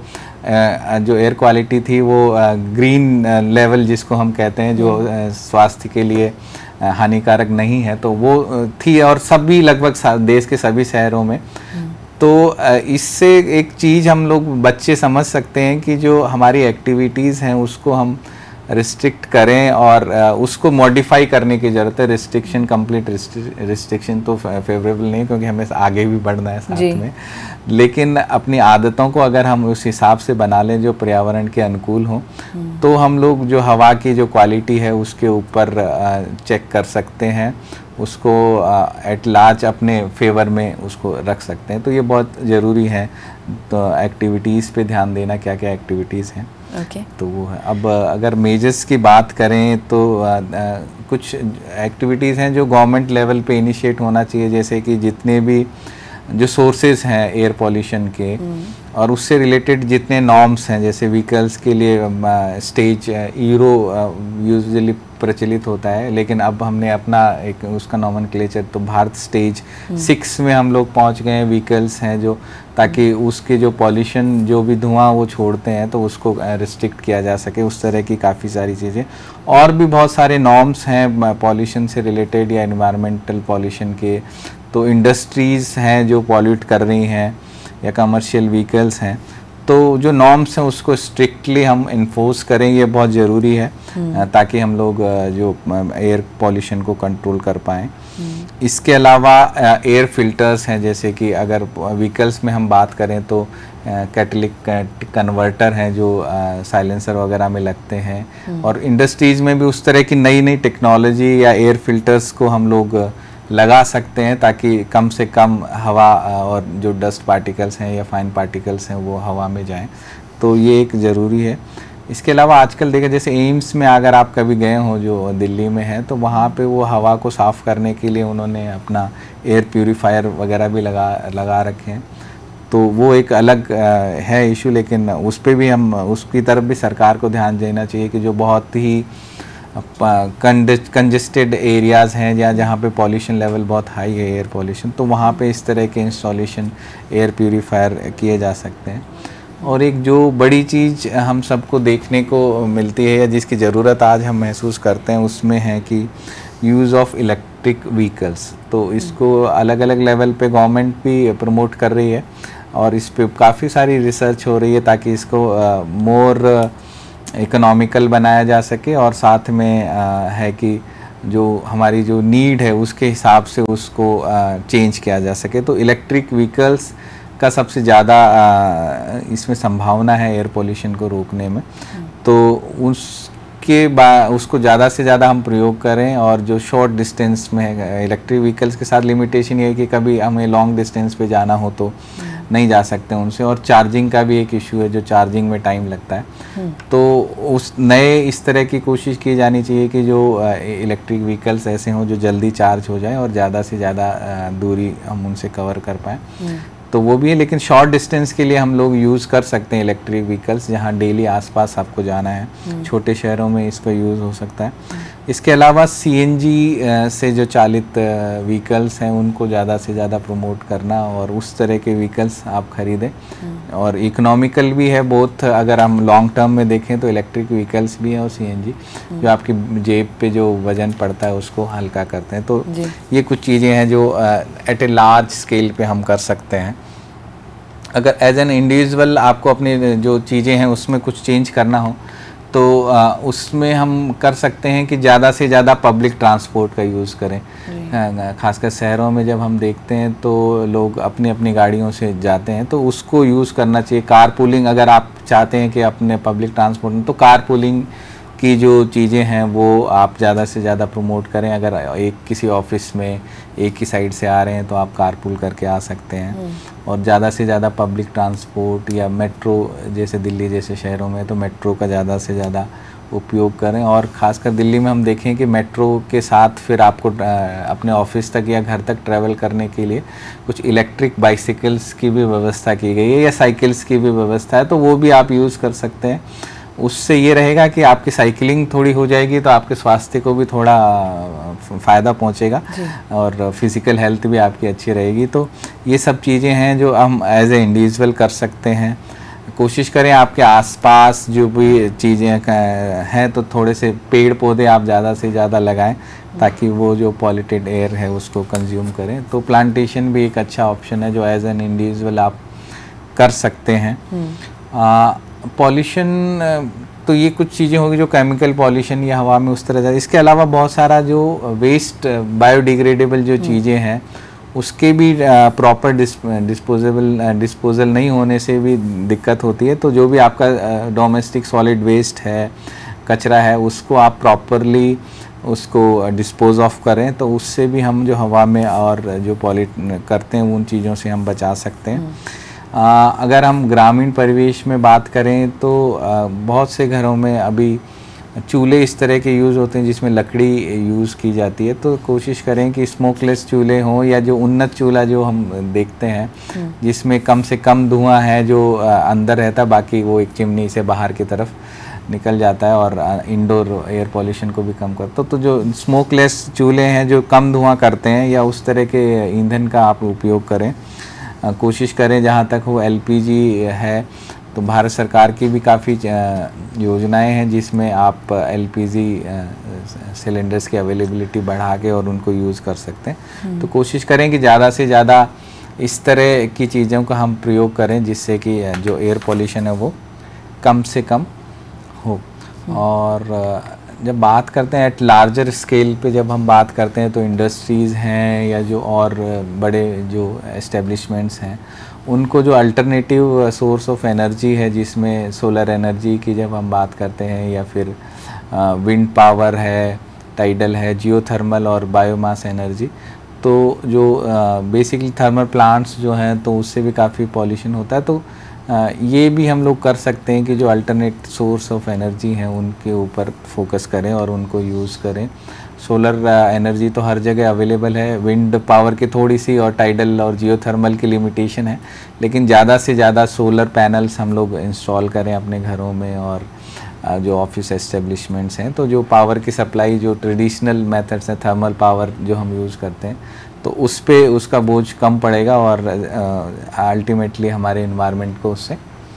जो एयर क्वालिटी थी वो ग्रीन लेवल जिसको हम कहते हैं, जो स्वास्थ्य के लिए हानिकारक नहीं है, तो वो थी, और सभी लगभग देश के सभी शहरों में। तो इससे एक चीज़ हम लोग बच्चे समझ सकते हैं कि जो हमारी एक्टिविटीज़ हैं उसको हम रिस्ट्रिक्ट करें और उसको मॉडिफाई करने की ज़रूरत है। रिस्ट्रिक्शन, कंप्लीट रिस्ट्रिक्शन तो फेवरेबल नहीं, क्योंकि हमें आगे भी बढ़ना है साथ में, लेकिन अपनी आदतों को अगर हम उस हिसाब से बना लें जो पर्यावरण के अनुकूल हों, तो हम लोग जो हवा की जो क्वालिटी है उसके ऊपर चेक कर सकते हैं, उसको एट लार्ज अपने फेवर में उसको रख सकते हैं। तो ये बहुत ज़रूरी है। तो एक्टिविटीज़ पे ध्यान देना, क्या क्या एक्टिविटीज़ हैं। okay. तो वो है। अब अगर मेजर्स की बात करें तो आ, आ, कुछ एक्टिविटीज़ हैं जो गवर्नमेंट लेवल पे इनिशिएट होना चाहिए, जैसे कि जितने भी जो सोर्सेज हैं एयर पॉल्यूशन के और उससे रिलेटेड जितने नॉर्म्स हैं, जैसे व्हीकल्स के लिए स्टेज यूरो यूजुअली प्रचलित होता है, लेकिन अब हमने अपना एक उसका नॉमेनक्लेचर तो भारत स्टेज सिक्स में हम लोग पहुंच गए हैं। व्हीकल्स हैं जो, ताकि उसके जो पॉल्यूशन जो भी धुआं वो छोड़ते हैं तो उसको रिस्ट्रिक्ट किया जा सके। उस तरह की काफ़ी सारी चीज़ें और भी बहुत सारे नॉर्म्स हैं पॉल्यूशन से रिलेटेड या इन्वायरमेंटल पॉल्यूशन के। तो इंडस्ट्रीज़ हैं जो पॉल्यूट कर रही हैं या कमर्शियल व्हीकल्स हैं, तो जो नॉर्म्स हैं उसको स्ट्रिक्टली हम इन्फोर्स करें, ये बहुत ज़रूरी है ताकि हम लोग जो एयर पॉल्यूशन को कंट्रोल कर पाएँ। इसके अलावा एयर फिल्टर्स हैं, जैसे कि अगर व्हीकल्स में हम बात करें तो कैटलिक कन्वर्टर हैं जो साइलेंसर वगैरह में लगते हैं, और इंडस्ट्रीज़ में भी उस तरह की नई नई टेक्नोलॉजी या एयर फिल्टर्स को हम लोग लगा सकते हैं ताकि कम से कम हवा और जो डस्ट पार्टिकल्स हैं या फाइन पार्टिकल्स हैं वो हवा में जाएं। तो ये एक ज़रूरी है। इसके अलावा आजकल देखें, जैसे एम्स में अगर आप कभी गए हो जो दिल्ली में है, तो वहाँ पे वो हवा को साफ़ करने के लिए उन्होंने अपना एयर प्यूरीफायर वगैरह भी लगा लगा रखे हैं। तो वो एक अलग है इशू, लेकिन उस पर भी हम उसकी तरफ भी सरकार को ध्यान देना चाहिए कि जो बहुत ही कंजेस्टेड एरियाज़ हैं या जहाँ पे पॉल्यूशन लेवल बहुत हाई है एयर पॉल्यूशन, तो वहाँ पे इस तरह के इंस्टॉलेशन एयर प्यूरीफायर किए जा सकते हैं। और एक जो बड़ी चीज़ हम सबको देखने को मिलती है या जिसकी ज़रूरत आज हम महसूस करते हैं उसमें है कि यूज़ ऑफ इलेक्ट्रिक व्हीकल्स। तो इसको अलग अलग लेवल पे गवर्नमेंट भी प्रमोट कर रही है और इस पे काफ़ी सारी रिसर्च हो रही है ताकि इसको मोर इकोनॉमिकल बनाया जा सके और साथ में uh, है कि जो हमारी जो नीड है उसके हिसाब से उसको चेंज uh, किया जा सके। तो इलेक्ट्रिक व्हीकल्स का सबसे ज़्यादा uh, इसमें संभावना है एयर पोल्यूशन को रोकने में। तो उसके बाद उसको ज़्यादा से ज़्यादा हम प्रयोग करें और जो शॉर्ट डिस्टेंस में है, इलेक्ट्रिक व्हीकल्स के साथ लिमिटेशन ये है कि कभी हमें लॉन्ग डिस्टेंस पे जाना हो तो नहीं जा सकते उनसे, और चार्जिंग का भी एक इशू है, जो चार्जिंग में टाइम लगता है। तो उस नए इस तरह की कोशिश की जानी चाहिए कि जो इलेक्ट्रिक व्हीकल्स ऐसे हों जो जल्दी चार्ज हो जाए और ज़्यादा से ज़्यादा दूरी हम उनसे कवर कर पाएँ। तो वो भी है, लेकिन शॉर्ट डिस्टेंस के लिए हम लोग यूज़ कर सकते हैं इलेक्ट्रिक व्हीकल्स, जहाँ डेली आसपास आपको जाना है। छोटे शहरों में इसका यूज़ हो सकता है। इसके अलावा सीएनजी से जो चालित व्हीकल्स हैं उनको ज़्यादा से ज़्यादा प्रमोट करना और उस तरह के व्हीकल्स आप खरीदें। और इकोनॉमिकल भी है बहुत, अगर हम लॉन्ग टर्म में देखें तो इलेक्ट्रिक व्हीकल्स भी हैं और सीएनजी जो आपकी जेब पे जो वज़न पड़ता है उसको हल्का करते हैं। तो ये कुछ चीज़ें हैं जो एट ए लार्ज स्केल पे हम कर सकते हैं। अगर एज एन इंडिविजुअल आपको अपनी जो चीज़ें हैं उसमें कुछ चेंज करना हो तो आ, उसमें हम कर सकते हैं कि ज़्यादा से ज़्यादा पब्लिक ट्रांसपोर्ट का यूज़ करें। खासकर शहरों में जब हम देखते हैं तो लोग अपनी अपनी गाड़ियों से जाते हैं, तो उसको यूज़ करना चाहिए। कार पूलिंग, अगर आप चाहते हैं कि अपने पब्लिक ट्रांसपोर्ट में, तो कार पूलिंग की जो चीज़ें हैं वो आप ज़्यादा से ज़्यादा प्रमोट करें। अगर एक किसी ऑफिस में एक ही साइड से आ रहे हैं तो आप कारपूल करके आ सकते हैं। और ज़्यादा से ज़्यादा पब्लिक ट्रांसपोर्ट या मेट्रो, जैसे दिल्ली जैसे शहरों में तो मेट्रो का ज़्यादा से ज़्यादा उपयोग करें। और ख़ासकर दिल्ली में हम देखें कि मेट्रो के साथ फिर आपको अपने ऑफिस तक या घर तक ट्रैवल करने के लिए कुछ इलेक्ट्रिक बाइसिकल्स की भी व्यवस्था की गई है या साइकिल्स की भी व्यवस्था है, तो वो भी आप यूज़ कर सकते हैं। उससे ये रहेगा कि आपकी साइकिलिंग थोड़ी हो जाएगी तो आपके स्वास्थ्य को भी थोड़ा फ़ायदा पहुंचेगा और फिज़िकल हेल्थ भी आपकी अच्छी रहेगी। तो ये सब चीज़ें हैं जो हम एज ए इंडिविजुअल कर सकते हैं। कोशिश करें आपके आसपास जो भी चीज़ें हैं तो थोड़े से पेड़ पौधे आप ज़्यादा से ज़्यादा लगाएं ताकि वो जो पॉल्यूटेड एयर है उसको कंज्यूम करें। तो प्लांटेशन भी एक अच्छा ऑप्शन है जो एज एन इंडिविजुअल आप कर सकते हैं। पॉल्यूशन, तो ये कुछ चीज़ें होगी जो केमिकल पॉल्यूशन या हवा में उस तरह जाए। इसके अलावा बहुत सारा जो वेस्ट बायोडिग्रेडेबल जो चीज़ें हैं उसके भी प्रॉपर डिस्पोजेबल डिस्पोजल नहीं होने से भी दिक्कत होती है। तो जो भी आपका डोमेस्टिक सॉलिड वेस्ट है, कचरा है, उसको आप प्रॉपरली उसको डिस्पोज ऑफ करें, तो उससे भी हम जो हवा में और जो पॉल्यूट करते हैं उन चीज़ों से हम बचा सकते हैं। आ, अगर हम ग्रामीण परिवेश में बात करें तो आ, बहुत से घरों में अभी चूल्हे इस तरह के यूज़ होते हैं जिसमें लकड़ी यूज़ की जाती है। तो कोशिश करें कि स्मोकलेस चूल्हे हों या जो उन्नत चूल्हा जो हम देखते हैं जिसमें कम से कम धुआं है जो अंदर रहता है, बाकी वो एक चिमनी से बाहर की तरफ निकल जाता है और इंडोर एयर पॉल्यूशन को भी कम करता है। तो जो स्मोकलेस चूल्हे हैं जो कम धुआं करते हैं या उस तरह के ईंधन का आप उपयोग करें। कोशिश करें जहाँ तक हो एलपीजी है तो भारत सरकार की भी काफ़ी योजनाएं हैं जिसमें आप एलपीजी सिलेंडर्स की अवेलेबिलिटी बढ़ा के और उनको यूज़ कर सकते हैं। तो कोशिश करें कि ज़्यादा से ज़्यादा इस तरह की चीज़ों का हम प्रयोग करें जिससे कि जो एयर पॉल्यूशन है वो कम से कम हो। और जब बात करते हैं एट लार्जर स्केल पे, जब हम बात करते हैं तो इंडस्ट्रीज़ हैं या जो और बड़े जो एस्टेब्लिशमेंट्स हैं उनको जो अल्टरनेटिव सोर्स ऑफ एनर्जी है जिसमें सोलर एनर्जी की जब हम बात करते हैं या फिर विंड पावर है, टाइडल है, जियोथर्मल और बायोमास एनर्जी, तो जो बेसिकली थर्मल प्लांट्स जो हैं तो उससे भी काफ़ी पॉल्यूशन होता है। तो आ, ये भी हम लोग कर सकते हैं कि जो अल्टरनेट सोर्स ऑफ एनर्जी हैं उनके ऊपर फोकस करें और उनको यूज़ करें। सोलर एनर्जी तो हर जगह अवेलेबल है, विंड पावर की थोड़ी सी और टाइडल और जियोथर्मल की लिमिटेशन है, लेकिन ज़्यादा से ज़्यादा सोलर पैनल्स हम लोग इंस्टॉल करें अपने घरों में और जो ऑफिस एस्टेब्लिशमेंट्स हैं। तो जो पावर की सप्लाई जो ट्रेडिशनल मेथड्स हैं, थर्मल पावर जो हम यूज़ करते हैं, तो उस पे उसका बोझ कम पड़ेगा और अल्टीमेटली हमारे इन्वायरमेंट को उससे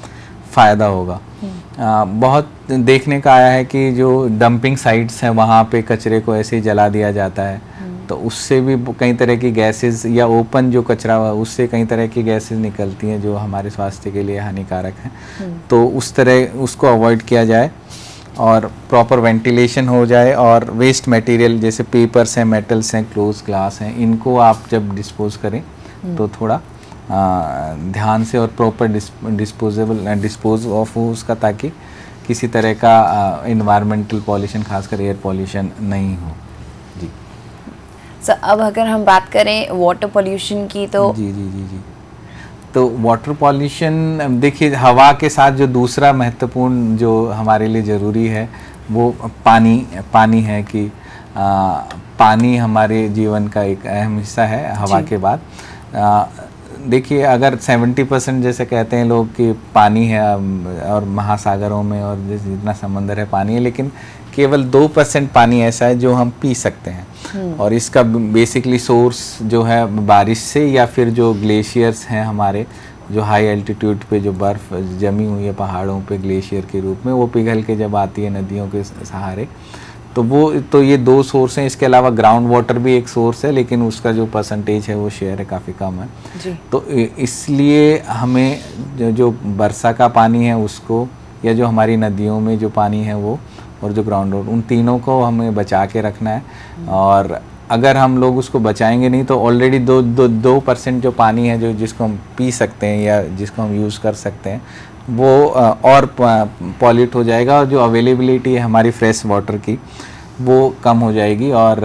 फ़ायदा होगा। आ, बहुत देखने का आया है कि जो डंपिंग साइट्स हैं वहाँ पे कचरे को ऐसे ही जला दिया जाता है, तो उससे भी कई तरह की गैसेस, या ओपन जो कचरा हुआ उससे कई तरह की गैसेस निकलती हैं जो हमारे स्वास्थ्य के लिए हानिकारक हैं। तो उस तरह उसको अवॉइड किया जाए और प्रॉपर वेंटिलेशन हो जाए, और वेस्ट मटेरियल जैसे पेपर्स हैं, मेटल्स हैं, क्लोज ग्लास हैं, इनको आप जब डिस्पोज करें तो थोड़ा आ, ध्यान से और प्रॉपर डिस्पोजेबल डिस्पोज ऑफ हो उसका, ताकि किसी तरह का इन्वायरमेंटल पॉल्यूशन, खासकर एयर पॉल्यूशन नहीं हो। जी सर, अब अगर हम बात करें वाटर पॉल्यूशन की तो जी जी जी जी तो वाटर पॉल्यूशन, देखिए हवा के साथ जो दूसरा महत्वपूर्ण जो हमारे लिए ज़रूरी है वो पानी पानी है कि आ, पानी हमारे जीवन का एक अहम हिस्सा है हवा के बाद। आ, देखिए अगर सत्तर परसेंट जैसे कहते हैं लोग कि पानी है, और महासागरों में और जितना समंदर है पानी है, लेकिन केवल दो परसेंट पानी ऐसा है जो हम पी सकते हैं, और इसका बेसिकली सोर्स जो है बारिश से, या फिर जो ग्लेशियर्स हैं हमारे, जो हाई एल्टीट्यूड पे जो बर्फ़ जमी हुई है पहाड़ों पे ग्लेशियर के रूप में, वो पिघल के जब आती है नदियों के सहारे, तो वो तो ये दो सोर्स हैं। इसके अलावा ग्राउंड वाटर भी एक सोर्स है, लेकिन उसका जो परसेंटेज है वो शेयर है काफ़ी कम है जी। तो इसलिए हमें जो, जो वर्षा का पानी है उसको, या जो हमारी नदियों में जो पानी है वो, और जो ग्राउंड वाटर, उन तीनों को हमें बचा के रखना है। और अगर हम लोग उसको बचाएंगे नहीं तो ऑलरेडी दो दो दो परसेंट जो पानी है जो जिसको हम पी सकते हैं या जिसको हम यूज़ कर सकते हैं, वो और पॉल्यूट हो जाएगा, और जो अवेलेबिलिटी है हमारी फ्रेश वाटर की वो कम हो जाएगी। और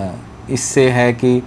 इससे है कि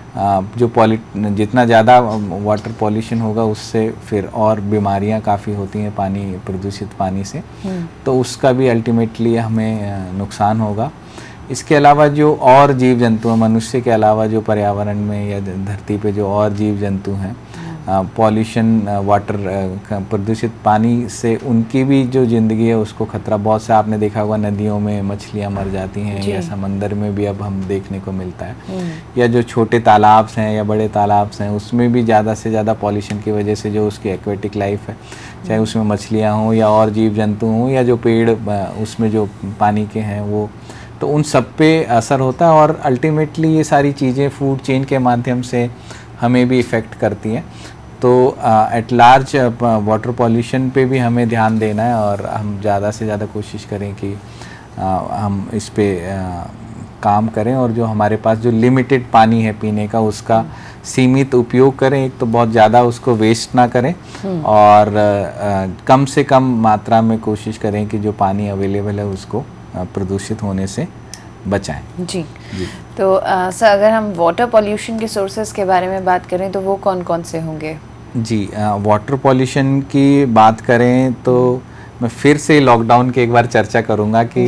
जो पॉल्यूट जितना ज़्यादा वाटर पॉल्यूशन होगा उससे फिर और बीमारियां काफ़ी होती हैं पानी, प्रदूषित पानी से, तो उसका भी अल्टीमेटली हमें नुकसान होगा। इसके अलावा जो और जीव जंतु हैं, मनुष्य के अलावा जो पर्यावरण में या धरती पे जो और जीव जंतु हैं, पॉल्यूशन वाटर प्रदूषित पानी से उनकी भी जो ज़िंदगी है उसको खतरा। बहुत से आपने देखा होगा नदियों में मछलियाँ मर जाती हैं, या समंदर में भी अब हम देखने को मिलता है, या जो छोटे तालाब हैं या बड़े तालाब हैं उसमें भी ज़्यादा से ज़्यादा पॉल्यूशन की वजह से जो उसकी एक्वेटिक लाइफ है, चाहे उसमें मछलियाँ हों या और जीव जंतु हों, या जो पेड़ उसमें जो पानी के हैं वो, तो उन सब पे असर होता है। और अल्टीमेटली ये सारी चीज़ें फूड चेन के माध्यम से हमें भी इफ़ेक्ट करती हैं। तो एट लार्ज वाटर पॉल्यूशन पे भी हमें ध्यान देना है, और हम ज़्यादा से ज़्यादा कोशिश करें कि आ, हम इस पे आ, काम करें, और जो हमारे पास जो लिमिटेड पानी है पीने का उसका सीमित उपयोग करें। एक तो बहुत ज़्यादा उसको वेस्ट ना करें, और आ, कम से कम मात्रा में कोशिश करें कि जो पानी अवेलेबल है उसको प्रदूषित होने से बचाएं। जी, जी। तो आ, सर अगर हम वाटर पॉल्यूशन के सोर्सेज के बारे में बात करें तो वो कौन कौन से होंगे? जी, वाटर पॉल्यूशन की बात करें तो मैं फिर से लॉकडाउन की एक बार चर्चा करूंगा कि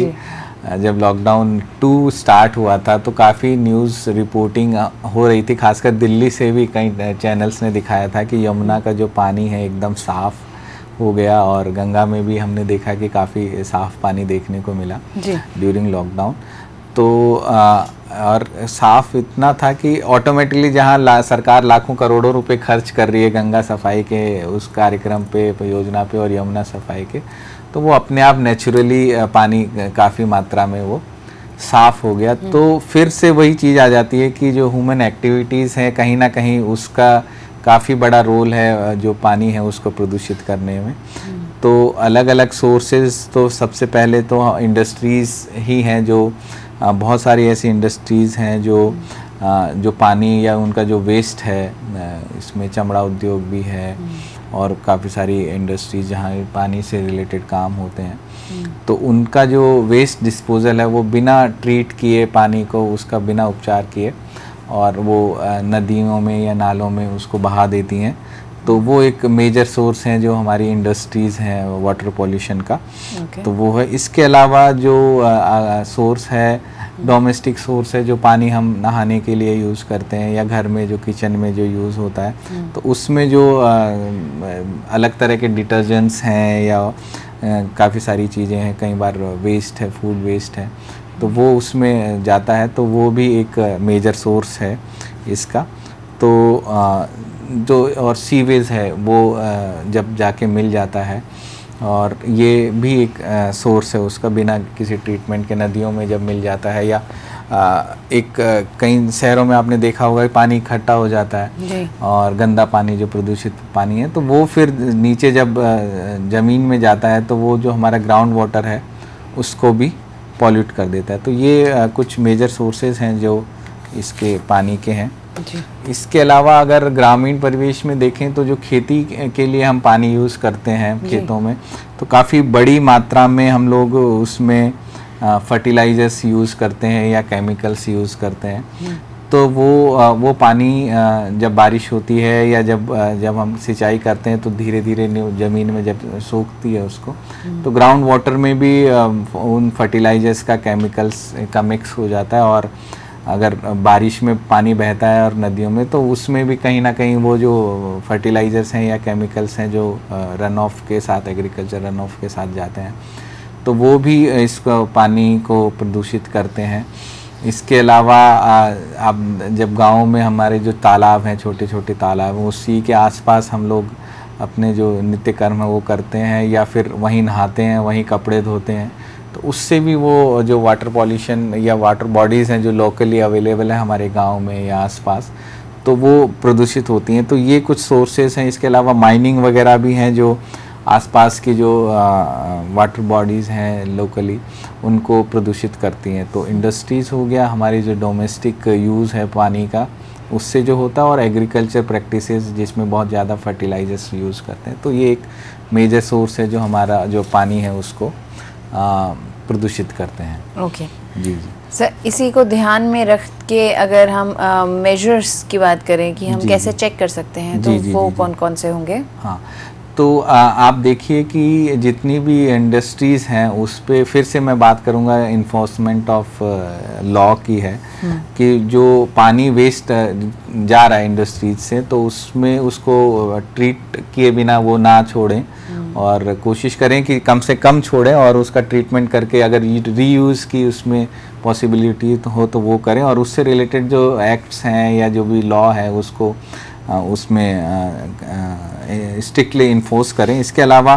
जब लॉकडाउन टू स्टार्ट हुआ था तो काफ़ी न्यूज़ रिपोर्टिंग हो रही थी, खासकर दिल्ली से भी कई चैनल्स ने दिखाया था कि यमुना का जो पानी है एकदम साफ़ हो गया, और गंगा में भी हमने देखा कि काफ़ी साफ़ पानी देखने को मिला ड्यूरिंग लॉकडाउन। तो आ, और साफ़ इतना था कि ऑटोमेटिकली जहाँ ला, सरकार लाखों करोड़ों रुपए खर्च कर रही है गंगा सफाई के उस कार्यक्रम पे, परियोजना पे, और यमुना सफाई के, तो वो अपने आप नेचुरली पानी काफ़ी मात्रा में वो साफ़ हो गया। तो फिर से वही चीज़ आ जाती है कि जो ह्यूमन एक्टिविटीज़ हैं कहीं ना कहीं उसका काफ़ी बड़ा रोल है जो पानी है उसको प्रदूषित करने में। तो अलग अलग सोर्सेज, तो सबसे पहले तो इंडस्ट्रीज़ ही हैं, जो बहुत सारी ऐसी इंडस्ट्रीज़ हैं जो जो पानी या उनका जो वेस्ट है, इसमें चमड़ा उद्योग भी है और काफ़ी सारी इंडस्ट्रीज़ जहाँ पानी से रिलेटेड काम होते हैं, तो उनका जो वेस्ट डिस्पोजल है वो बिना ट्रीट किए पानी को, उसका बिना उपचार किए, और वो नदियों में या नालों में उसको बहा देती हैं। तो वो एक मेजर सोर्स हैं जो हमारी इंडस्ट्रीज़ हैं वाटर पॉल्यूशन का। okay. तो वो है। इसके अलावा जो सोर्स है, डोमेस्टिक सोर्स है, जो पानी हम नहाने के लिए यूज़ करते हैं या घर में जो किचन में जो यूज़ होता है, hmm. तो उसमें जो आ, अलग तरह के डिटर्जेंट्स हैं या काफ़ी सारी चीज़ें हैं, कई बार वेस्ट है, फूड वेस्ट है, तो वो उसमें जाता है, तो वो भी एक मेजर सोर्स है इसका। तो आ, जो और सीवेज है वो जब जाके मिल जाता है और ये भी एक सोर्स है उसका, बिना किसी ट्रीटमेंट के नदियों में जब मिल जाता है या आ, एक आ, कई शहरों में आपने देखा होगा कि पानी इकट्ठा हो जाता है और गंदा पानी जो प्रदूषित पानी है, तो वो फिर नीचे जब आ, ज़मीन में जाता है तो वो जो हमारा ग्राउंड वाटर है उसको भी पॉल्यूट कर देता है। तो ये आ, कुछ मेजर सोर्सेज हैं जो इसके पानी के हैं जी। इसके अलावा अगर ग्रामीण परिवेश में देखें तो जो खेती के लिए हम पानी यूज़ करते हैं खेतों में, तो काफ़ी बड़ी मात्रा में हम लोग उसमें फर्टिलाइजर्स यूज़ करते हैं या केमिकल्स यूज़ करते हैं। तो वो वो पानी जब बारिश होती है या जब जब हम सिंचाई करते हैं तो धीरे धीरे ज़मीन में जब सोखती है उसको, तो ग्राउंड वाटर में भी उन फर्टिलाइजर्स का केमिकल्स का मिक्स हो जाता है। और अगर बारिश में पानी बहता है और नदियों में, तो उसमें भी कहीं ना कहीं वो जो फर्टिलाइजर्स हैं या केमिकल्स हैं जो रन ऑफ के साथ, एग्रीकल्चर रन ऑफ के साथ जाते हैं, तो वो भी इस पानी को प्रदूषित करते हैं। इसके अलावा आप जब गाँव में हमारे जो तालाब हैं, छोटे छोटे तालाब हैं, उसी के आसपास हम लोग अपने जो नित्य कर्म है वो करते हैं या फिर वहीं नहाते हैं, वहीं कपड़े धोते हैं, तो उससे भी वो जो वाटर पॉल्यूशन या वाटर बॉडीज़ हैं जो लोकली अवेलेबल है हमारे गांव में या आसपास, तो वो प्रदूषित होती हैं। तो ये कुछ सोर्सेस हैं। इसके अलावा माइनिंग वगैरह भी हैं जो आसपास की जो आ, वाटर बॉडीज़ हैं लोकली, उनको प्रदूषित करती हैं। तो इंडस्ट्रीज़ हो गया, हमारी जो डोमेस्टिक यूज़ है पानी का, उससे जो होता है, और एग्रीकल्चर प्रैक्टिसेस जिसमें बहुत ज़्यादा फर्टिलाइजर्स यूज़ करते हैं। तो ये एक मेजर सोर्स है जो हमारा जो पानी है उसको आ, प्रदूषित करते हैं। Okay okay. जी जी सर, इसी को ध्यान में रख के अगर हम मेजर्स की बात करें कि हम कैसे चेक कर सकते हैं, तो जी, वो जी, कौन जी. कौन से होंगे? हाँ, तो आ, आप देखिए कि जितनी भी इंडस्ट्रीज़ हैं उस पे फिर से मैं बात करूँगा इन्फोर्समेंट ऑफ लॉ की है कि जो पानी वेस्ट जा रहा है इंडस्ट्रीज से, तो उसमें उसको ट्रीट किए बिना वो ना छोड़ें और कोशिश करें कि कम से कम छोड़ें, और उसका ट्रीटमेंट करके अगर रीयूज़ की उसमें पॉसिबिलिटी तो हो तो वो करें, और उससे रिलेटेड जो एक्ट्स हैं या जो भी लॉ है उसको आ, उसमें स्ट्रिक्टली इन्फोर्स करें। इसके अलावा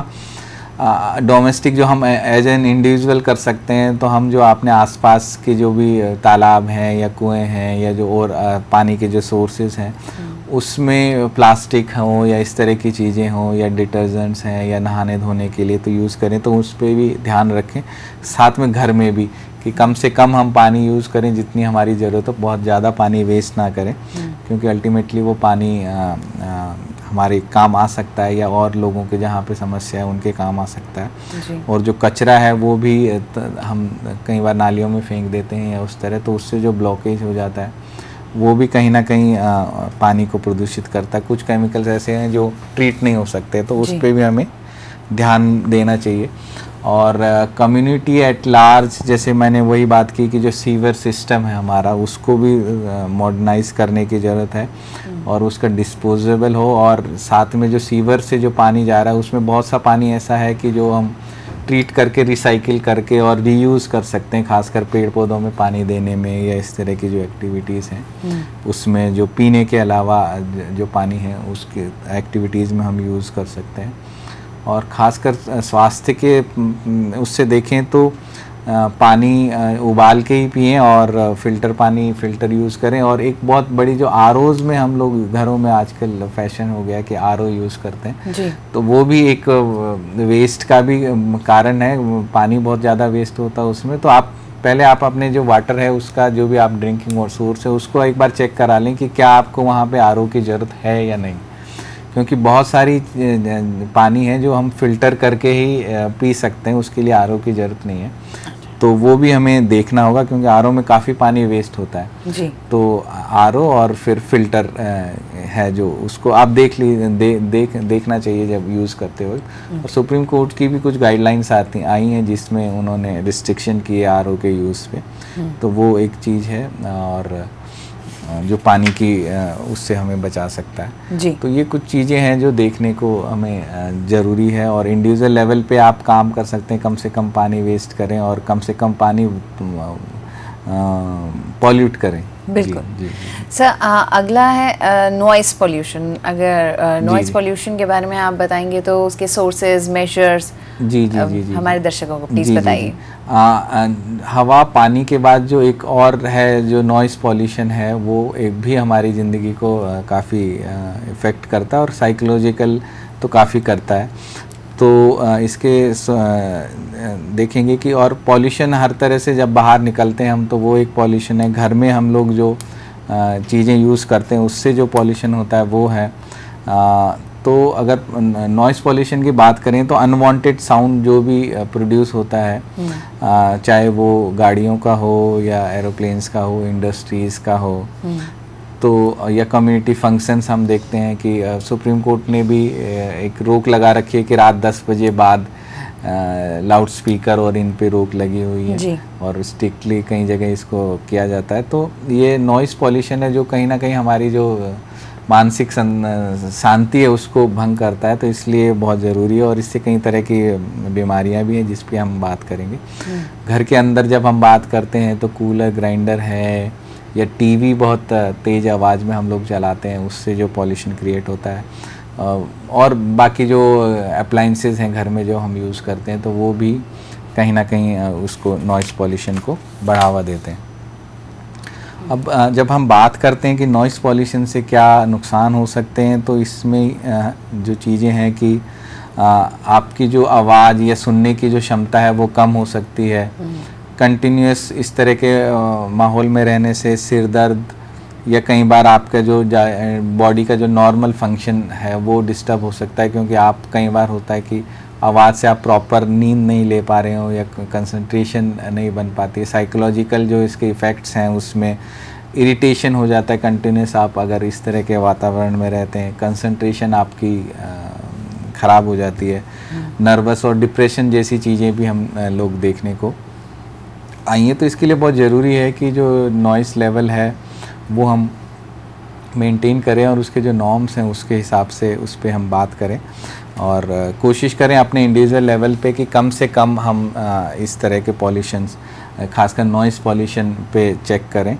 डोमेस्टिक जो हम एज एन इंडिविजुअल कर सकते हैं, तो हम जो अपने आसपास के जो भी तालाब हैं या कुएं हैं या जो और आ, पानी के जो सोर्सेज हैं उसमें प्लास्टिक हो या इस तरह की चीज़ें हों या डिटर्जेंट्स हैं या नहाने धोने के लिए तो यूज़ करें, तो उस पर भी ध्यान रखें। साथ में घर में भी कि कम से कम हम पानी यूज़ करें जितनी हमारी ज़रूरत हो, बहुत ज़्यादा पानी वेस्ट ना करें, क्योंकि अल्टीमेटली वो पानी आ, आ, हमारे काम आ सकता है या और लोगों के जहाँ पे समस्या है उनके काम आ सकता है। और जो कचरा है वो भी हम कई बार नालियों में फेंक देते हैं या उस तरह, तो उससे जो ब्लॉकेज हो जाता है वो भी कहीं ना कहीं आ, पानी को प्रदूषित करता है। कुछ केमिकल्स ऐसे हैं जो ट्रीट नहीं हो सकते, तो उस पर भी हमें ध्यान देना चाहिए। और कम्युनिटी एट लार्ज, जैसे मैंने वही बात की कि जो सीवर सिस्टम है हमारा उसको भी मॉडर्नाइज करने की ज़रूरत है और उसका डिस्पोजेबल हो। और साथ में जो सीवर से जो पानी जा रहा है उसमें बहुत सा पानी ऐसा है कि जो हम ट्रीट करके रिसाइकिल करके और रीयूज़ कर सकते हैं, खासकर पेड़ पौधों में पानी देने में या इस तरह की जो एक्टिविटीज़ हैं उसमें जो पीने के अलावा जो पानी है उसके एक्टिविटीज़ में हम यूज़ कर सकते हैं। और ख़ासकर स्वास्थ्य के उससे देखें तो पानी उबाल के ही पिएं और फ़िल्टर पानी फ़िल्टर यूज़ करें। और एक बहुत बड़ी जो आरओज़ में हम लोग घरों में आजकल फैशन हो गया कि आरओ यूज़ करते हैं जी। तो वो भी एक वेस्ट का भी कारण है, पानी बहुत ज़्यादा वेस्ट होता है उसमें। तो आप पहले आप अपने जो वाटर है उसका जो भी आप ड्रिंकिंग वाटर सोर्स है उसको एक बार चेक करा लें कि क्या आपको वहाँ पे आरओ की ज़रूरत है या नहीं, क्योंकि बहुत सारी पानी है जो हम फ़िल्टर करके ही पी सकते हैं, उसके लिए आरओ की ज़रूरत नहीं है। तो वो भी हमें देखना होगा क्योंकि आरओ में काफ़ी पानी वेस्ट होता है जी। तो आरओ और फिर फ़िल्टर है जो उसको आप देख ली दे, देख देखना चाहिए जब यूज़ करते हो। और सुप्रीम कोर्ट की भी कुछ गाइडलाइंस आती आई हैं जिसमें उन्होंने रिस्ट्रिक्शन किए आरओ के यूज़ पे, तो वो एक चीज़ है और जो पानी की उससे हमें बचा सकता है जी। तो ये कुछ चीज़ें हैं जो देखने को हमें ज़रूरी है और इंडिविजुअल लेवल पे आप काम कर सकते हैं, कम से कम पानी वेस्ट करें और कम से कम पानी पॉल्यूट करें बिल्कुल सर, अगला है नॉइस पोल्यूशन। अगर नॉइस पोल्यूशन के बारे में आप बताएंगे तो उसके सोर्सेज, मेजर्स जी जी जी जी हमारे दर्शकों को प्लीज बताइए। हवा पानी के बाद जो एक और है जो नॉइस पोल्यूशन है, वो एक भी हमारी ज़िंदगी को काफ़ी इफ़ेक्ट करता है और साइकोलॉजिकल तो काफ़ी करता है। तो इसके देखेंगे कि और पॉल्यूशन हर तरह से जब बाहर निकलते हैं हम तो वो एक पॉल्यूशन है। घर में हम लोग जो चीज़ें यूज़ करते हैं उससे जो पॉल्यूशन होता है वो है। तो अगर नॉइस पॉल्यूशन की बात करें तो अनवांटेड साउंड जो भी प्रोड्यूस होता है, चाहे वो गाड़ियों का हो या एरोप्लेन्स का हो, इंडस्ट्रीज़ का हो, तो या कम्युनिटी फंक्शंस हम देखते हैं कि सुप्रीम कोर्ट ने भी एक रोक लगा रखी है कि रात दस बजे बाद लाउड स्पीकर और इन पे रोक लगी हुई है और स्ट्रिक्टली कई जगह इसको किया जाता है। तो ये नॉइस पॉल्यूशन है जो कहीं ना कहीं हमारी जो मानसिक शांति है उसको भंग करता है, तो इसलिए बहुत ज़रूरी है और इससे कई तरह की बीमारियां भी हैं जिस पे हम बात करेंगे। घर के अंदर जब हम बात करते हैं तो कूलर, ग्राइंडर है या टीवी बहुत तेज़ आवाज़ में हम लोग चलाते हैं, उससे जो पॉल्यूशन क्रिएट होता है। और बाकी जो अप्लाइंसेस हैं घर में जो हम यूज़ करते हैं तो वो भी कहीं ना कहीं उसको नॉइस पॉल्यूशन को बढ़ावा देते हैं। अब जब हम बात करते हैं कि नॉइस पॉल्यूशन से क्या नुकसान हो सकते हैं, तो इसमें जो चीज़ें हैं कि आपकी जो आवाज़ या सुनने की जो क्षमता है वो कम हो सकती है। कंटिन्यूस इस तरह के माहौल में रहने से सिर दर्द या कई बार आपका जो बॉडी का जो नॉर्मल फंक्शन है वो डिस्टर्ब हो सकता है, क्योंकि आप कई बार होता है कि आवाज़ से आप प्रॉपर नींद नहीं ले पा रहे हो या कंसंट्रेशन नहीं बन पाती है। साइकोलॉजिकल जो इसके इफ़ेक्ट्स हैं उसमें इरिटेशन हो जाता है कंटिन्यूस, आप अगर इस तरह के वातावरण में रहते हैं, कंसंट्रेशन आपकी ख़राब हो जाती है, नर्वस और डिप्रेशन जैसी चीज़ें भी हम लोग देखने को आई हैं। तो इसके लिए बहुत ज़रूरी है कि जो नॉइस लेवल है वो हम मेंटेन करें और उसके जो नॉर्म्स हैं उसके हिसाब से उस पर हम बात करें और कोशिश करें अपने इंडिविजुअल लेवल पे कि कम से कम हम इस तरह के पॉल्यूशंस, खासकर नॉइस पॉल्यूशन पे चेक करें।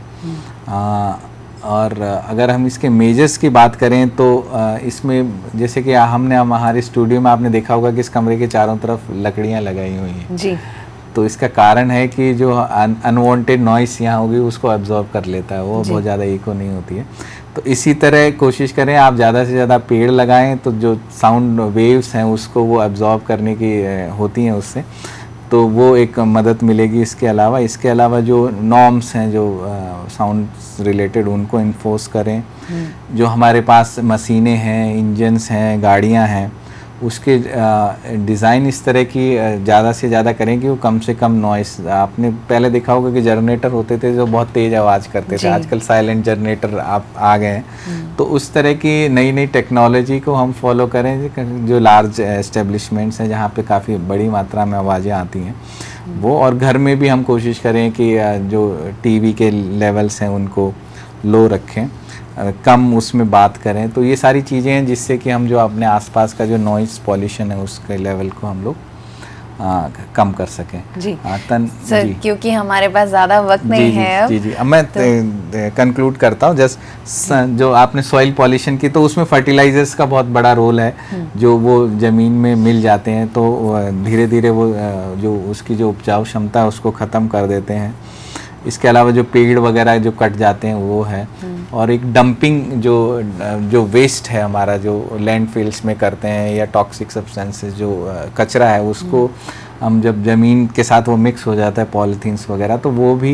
आ, और अगर हम इसके मेजर्स की बात करें तो इसमें जैसे कि हमने हमारे स्टूडियो में आपने देखा होगा कि इस कमरे के चारों तरफ लकड़ियाँ लगाई हुई हैं जी। तो इसका कारण है कि जो अनवांटेड नॉइस यहाँ होगी उसको एब्जॉर्ब कर लेता है, वो बहुत ज़्यादा इको नहीं होती है। तो इसी तरह कोशिश करें आप ज़्यादा से ज़्यादा पेड़ लगाएं, तो जो साउंड वेव्स हैं उसको वो एब्जॉर्ब करने की होती हैं उससे, तो वो एक मदद मिलेगी। इसके अलावा इसके अलावा जो नॉर्म्स हैं जो साउंड रिलेटेड उनको इन्फोर्स करें। जो हमारे पास मशीनें हैं, इंजन्स हैं, गाड़ियाँ हैं, उसके डिज़ाइन इस तरह की ज़्यादा से ज़्यादा करें कि वो कम से कम नॉइस। आपने पहले देखा होगा कि जनरेटर होते थे जो बहुत तेज़ आवाज़ करते थे, आजकल साइलेंट जनरेटर आप आ गए हैं। तो उस तरह की नई नई टेक्नोलॉजी को हम फॉलो करें जो लार्ज एस्टेब्लिशमेंट्स हैं जहाँ पे काफ़ी बड़ी मात्रा में आवाज़ें आती हैं वो, और घर में भी हम कोशिश करें कि जो टीवी के लेवल्स हैं उनको लो रखें, कम उसमें बात करें। तो ये सारी चीज़ें हैं जिससे कि हम जो अपने आसपास का जो नॉइस पॉल्यूशन है उसके लेवल को हम लोग आ, कम कर सकें जी। आ, तन, सर जी। क्योंकि हमारे पास ज़्यादा वक्त नहीं जी, है जी जी अब मैं तो कंक्लूड करता हूँ। जस्ट जो आपने सॉइल पॉल्यूशन की, तो उसमें फर्टिलाइजर्स का बहुत बड़ा रोल है जो वो ज़मीन में मिल जाते हैं, तो धीरे धीरे वो जो उसकी जो उपजाऊ क्षमता है उसको ख़त्म कर देते हैं। इसके अलावा जो पेड़ वगैरह जो कट जाते हैं वो है, और एक डंपिंग जो जो वेस्ट है हमारा जो लैंडफिल्स में करते हैं या टॉक्सिक सब्सटेंसेस जो कचरा है उसको हम जब ज़मीन के साथ वो मिक्स हो जाता है पॉलीथीन्स वगैरह, तो वो भी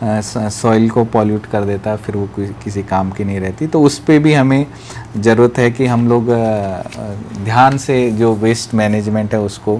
सॉइल को पॉल्यूट कर देता है, फिर वो किसी काम की नहीं रहती। तो उस पर भी हमें ज़रूरत है कि हम लोग ध्यान से जो वेस्ट मैनेजमेंट है उसको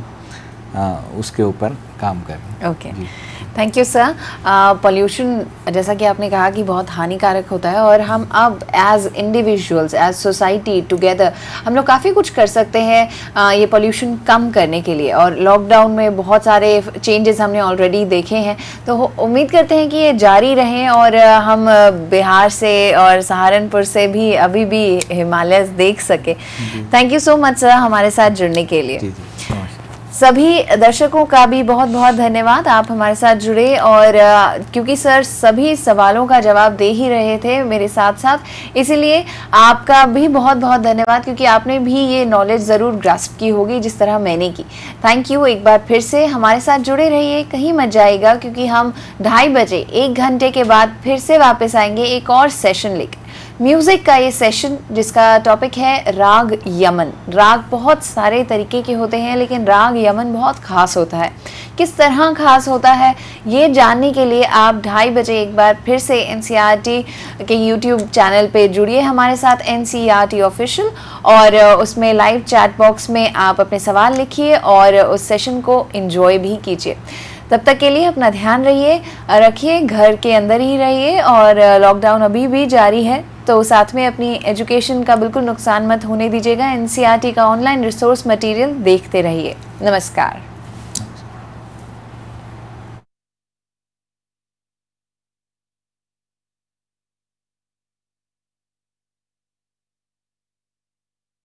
उसके ऊपर काम करें। Okay, thank you sir. Pollution जैसा कि आपने कहा कि बहुत हानिकारक होता है, और हम अब as individuals, as society together हम लोग काफ़ी कुछ कर सकते हैं uh, ये पोल्यूशन कम करने के लिए। और लॉकडाउन में बहुत सारे चेंजेस हमने ऑलरेडी देखे हैं, तो उम्मीद करते हैं कि ये जारी रहें और uh, हम बिहार से और सहारनपुर से भी अभी भी हिमालय देख सके। Thank you so much sir हमारे साथ जुड़ने के लिए। जी, जी। सभी दर्शकों का भी बहुत बहुत धन्यवाद, आप हमारे साथ जुड़े और क्योंकि सर सभी सवालों का जवाब दे ही रहे थे मेरे साथ साथ, इसीलिए आपका भी बहुत बहुत धन्यवाद क्योंकि आपने भी ये नॉलेज ज़रूर ग्रास्प की होगी जिस तरह मैंने की। थैंक यू एक बार फिर से, हमारे साथ जुड़े रहिए, कहीं मत जाइएगा क्योंकि हम ढाई बजे एक घंटे के बाद फिर से वापस आएंगे एक और सेशन लेकर, म्यूजिक का ये सेशन जिसका टॉपिक है राग यमन। राग बहुत सारे तरीके के होते हैं लेकिन राग यमन बहुत खास होता है। किस तरह खास होता है ये जानने के लिए आप ढाई बजे एक बार फिर से एनसीईआरटी के यूट्यूब चैनल पे जुड़िए हमारे साथ, एनसीईआरटी ऑफिशियल, और उसमें लाइव चैट बॉक्स में आप अपने सवाल लिखिए और उस सेशन को एंजॉय भी कीजिए। तब तक के लिए अपना ध्यान रहिए रखिए, घर के अंदर ही रहिए और लॉकडाउन अभी भी जारी है तो साथ में अपनी एजुकेशन का बिल्कुल नुकसान मत होने दीजिएगा। एनसीईआरटी का ऑनलाइन रिसोर्स मटेरियल देखते रहिए। नमस्कार।